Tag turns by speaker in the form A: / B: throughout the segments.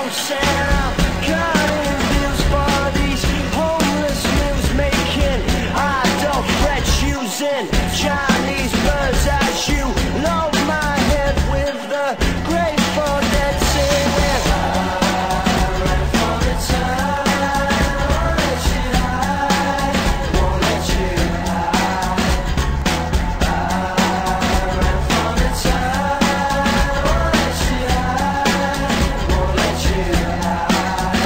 A: close and I'm cutting deals for these homeless news making idle threat using Chinese birds as you load my head with the Grateful Dead singing. I ran for the time, won't let you hide, won't let you hide. I ran for the time, won't let you hide, won't let you hide.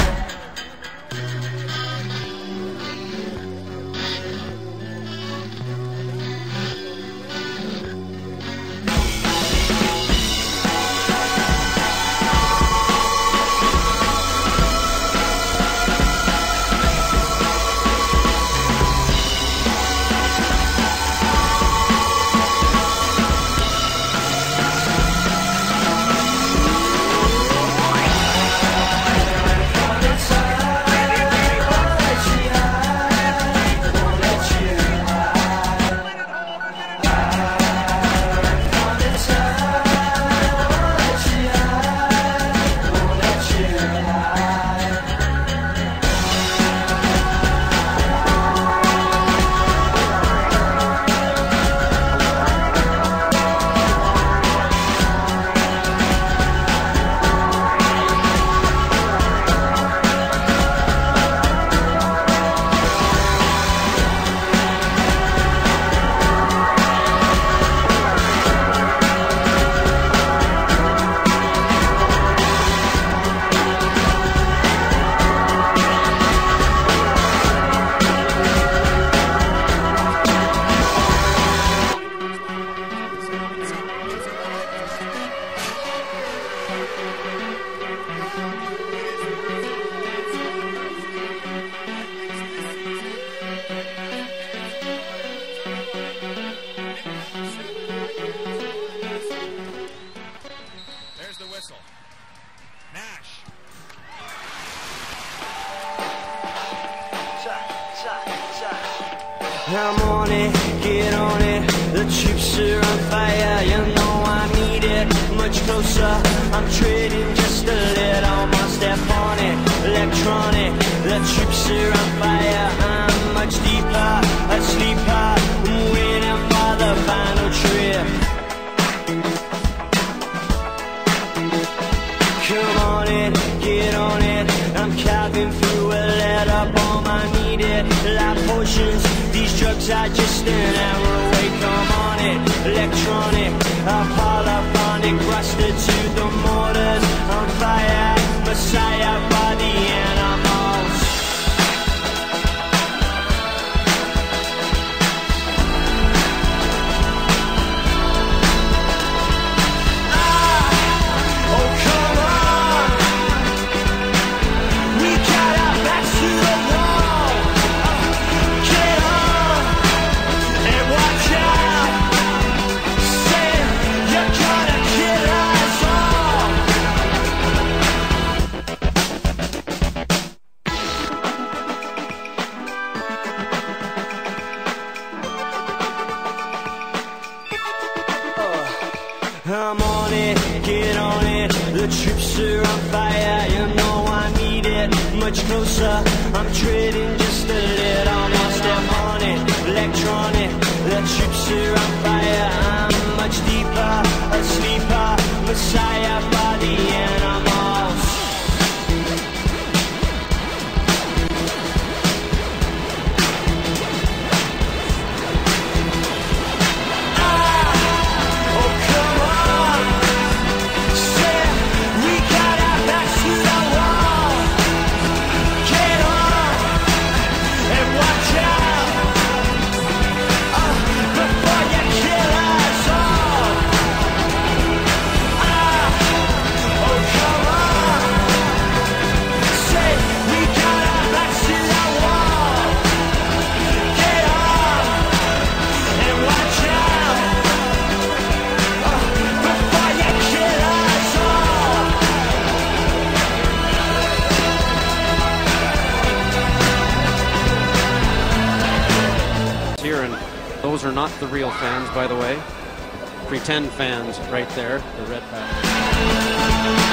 B: There's the whistle. Nash.
A: I'm on it, get on it. The troops are on fire, you know I need it. Much closer, I'm trading just a little more. Step on it, electronic. The troops are on fire, I'm much deeper, a sleeper. I'm waiting for the final trip. Come on in, get on it. I'm carving through a letter bomb. I need it, life potions. These drugs are just an hour away. Come on it, electronic, polyphonic, rusted to the mortars. On fire, Messiah by the animals. Oh come on, we got our backs to the wall. Get on and watch out. Say you're gonna kill us all. I'm on it, get on it. The troops are on fire, you know I need it. Much closer, I'm trading just a little more. Step on it, electronic. The troops are on fire, I'm much deeper, a sleeper. Messiah by the animals. Oh come on, say we got our backs to the wall. Get on and watch out, before you kill us all. Oh come on, say we got our backs to the wall. Get on and watch out, before you kill us all.
C: Here, and those are not the real fans, by the way. Pretend fans right there, the red patch.